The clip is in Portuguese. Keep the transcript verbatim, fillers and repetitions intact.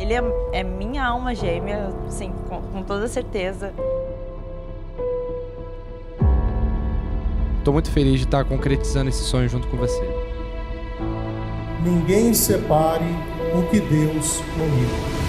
Ele é, é minha alma gêmea, assim, com, com toda certeza. Tô muito feliz de estar concretizando esse sonho junto com você. Ninguém separe o que Deus uniu.